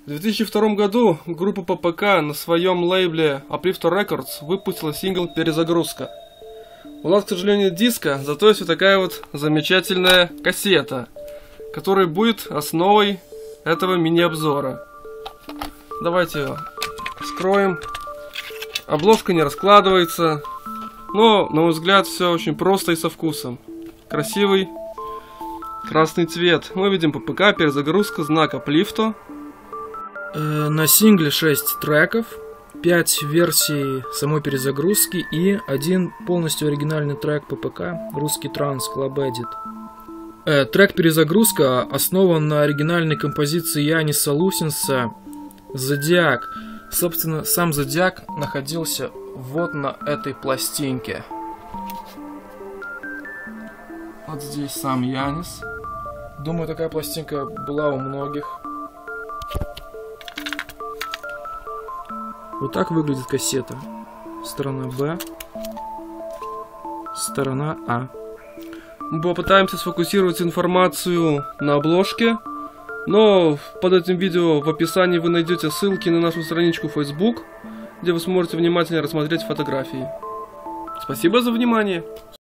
В 2002 году группа ППК на своем лейбле Uplifter Records выпустила сингл «Перезагрузка». У нас, к сожалению, нет диска, зато есть вот такая вот замечательная кассета, которая будет основой этого мини-обзора. Давайте ее вскроем. Обложка не раскладывается, но, на мой взгляд, все очень просто и со вкусом. Красивый красный цвет. Мы видим ППК, перезагрузка, знак Uplifter. На сингле 6 треков, 5 версий самой перезагрузки и один полностью оригинальный трек ППК, русский транс, Club Edit. Трек перезагрузка основан на оригинальной композиции Яниса Лусинса «Зодиак». Собственно, сам Зодиак находился вот на этой пластинке. Вот здесь сам Янис. Думаю, такая пластинка была у многих. Вот так выглядит кассета. Сторона Б, сторона А. Мы попытаемся сфокусировать информацию на обложке, но под этим видео в описании вы найдете ссылки на нашу страничку Facebook, где вы сможете внимательно рассмотреть фотографии. Спасибо за внимание!